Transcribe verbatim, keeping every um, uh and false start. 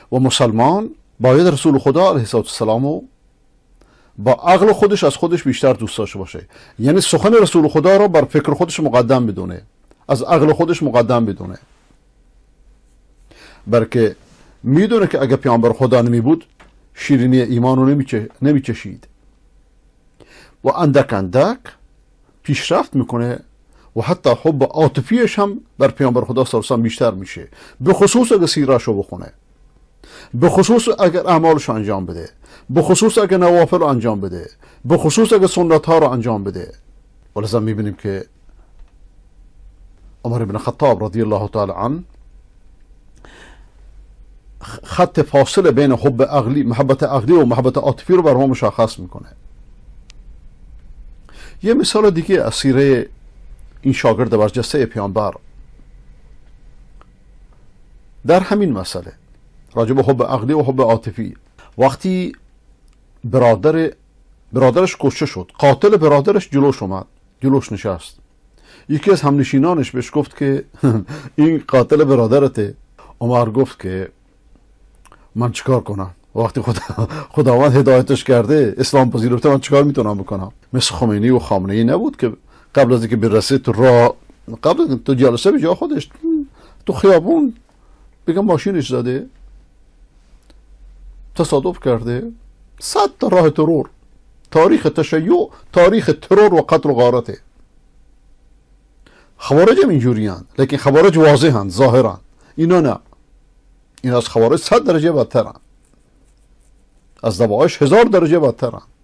و مسلمان باید رسول خدا علیه السلام رو با عقل خودش از خودش بیشتر دوست داشته باشه. یعنی سخن رسول خدا رو بر فکر خودش مقدم بدونه، از عقل خودش مقدم بدونه، برکه میدونه که اگه پیامبر خدا نمی بود شیرینی ایمان رو نمیچشید و اندک اندک پیشرفت میکنه و حتی حب عاطفیش هم بر پیامبر خدا صلی الله علیه و آله بیشتر میشه، به خصوص اگه سیره‌شو بخونه، به خصوص اگر اعمالش انجام بده، به خصوص اگر نوافل رو انجام بده، به خصوص اگر سنت ها رو انجام بده. ولذا میبینیم که عمر بن خطاب رضی الله تعالی عنه خط فاصله بین حب عقلی، محبت عقلی و محبت عاطفی رو بر ما مشخص میکنه. یه مثال دیگه از سیره این شاگرد برجسته پیامبر در همین مسئله راجع به حب عقلی و حب عاطفی، وقتی برادر برادرش کشته شد، قاتل برادرش جلوش اومد، جلوش نشست، یکی از همنشینانش بهش گفت که این قاتل برادرته. عمر گفت که من چیکار کنم؟ وقتی خدا خداوند هدایتش کرده اسلام پذیرفته، من چیکار میتونم بکنم؟ مثل خمینی و خامنه ای نبود که قبل از اینکه برسه تو راه، قبل از تو جلسه به جا خودش تو خیابون بگم ماشینش زده، تصادف کرده، صد تا راه ترور، تاریخ تشیع، تاریخ ترور و قتل و غارته. خوارج هم اینجوری هن، لیکن خوارج واضح هن، ظاهرن. اینا نه، این از خوارج صد درجه بدترن، از دوایش هزار درجه بدترن.